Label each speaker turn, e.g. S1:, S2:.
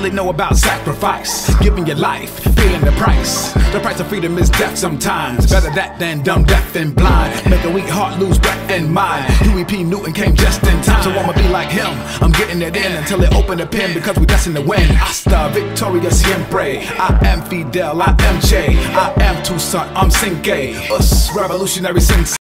S1: really know about sacrifice, giving your life, paying the price. The price of freedom is death sometimes. Better that than dumb, deaf, and blind. Make a weak heart lose breath and mind. Huey P. Newton came just in time, so I'ma be like him. I'm getting it in until they open the pen, because we destined to win. Hasta Victoria Siempre. I am Fidel, I am Che, I am Toussaint, I'm Cinque. Us revolutionary sing.